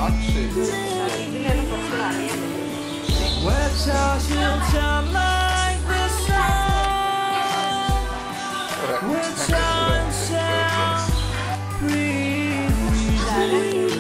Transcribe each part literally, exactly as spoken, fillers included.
heart shape. Which I shall shine like the sun, which I shall breathe.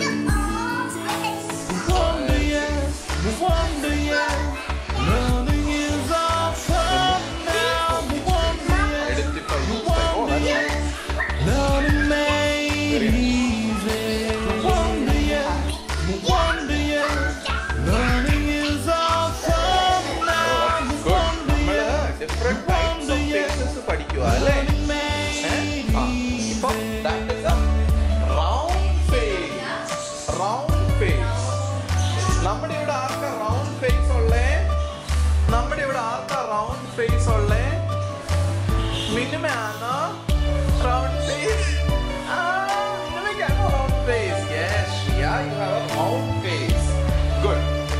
Wonder yes, wonder yes, nothing is all fun now. Wonder yes, wonder yes, nothing made easy. Wonder yes, wonder yes, nothing is all fun now. Wonder yes, Different types of faces പഠിക്കുക അല്ലേ? That is a round face. Round face. നമ്മുടെ ഇവിടെ ആർക്കാ round face ഉള്ളേ? നമ്മുടെ ഇവിടെ ആർക്കാ round face ഉള്ളേ? മിനിമയാണോ round face? ആ, മിനിമയ്ക്കാണോ round face? Yes, yeah, you have a round face. Good.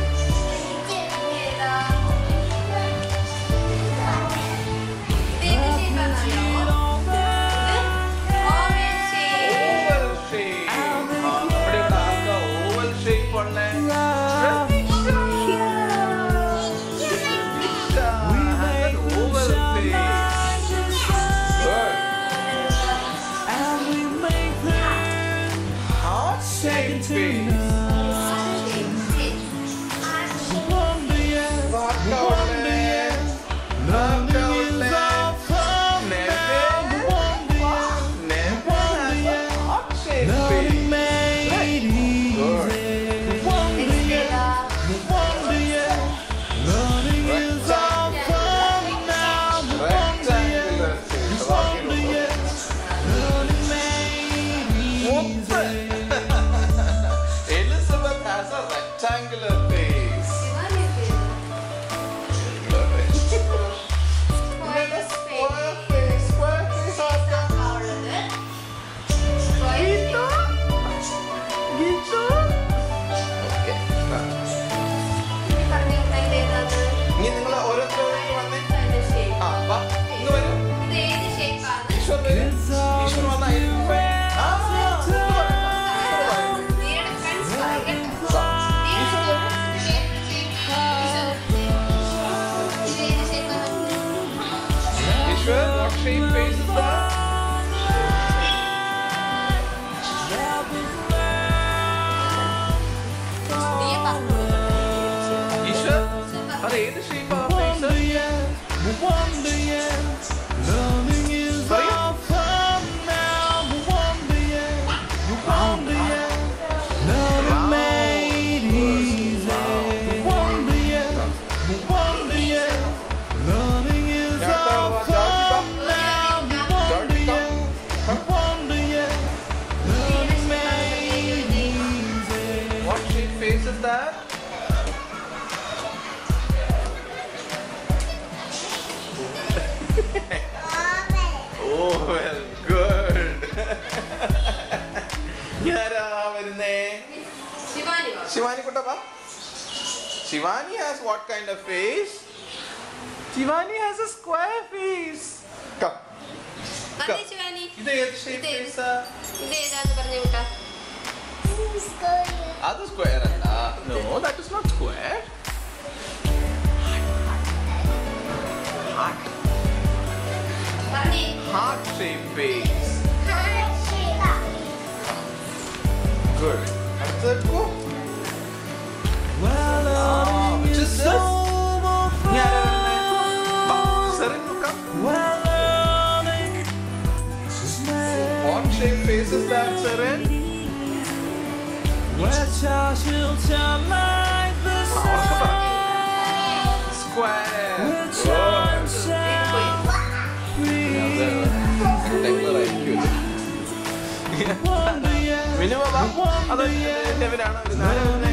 What shape face is that? Isha? Are you the shape of face? wonder yes, nothing is all fun now. Wonder yes, wonder yes, nothing made easy. Wonder yes, wonder yes, nothing is all fun now. Wonder yes, wonder yes, nothing made easy. What shape face is that? Oh, well, good. Yara, Shivani. Shivani Kutapa? Shivani has what kind of face? Shivani has a square face. Come. Come. Shivani. This is shape face. This is square. That is square. No, that is not square. Heart. Heart shape face. Good. That's it. Go. Well, Ah, which is this? Yeah. Sarin, come. What shape face is that, Sarin? Which I shall shine like the sun. Square. Which I Good. shall Minimum.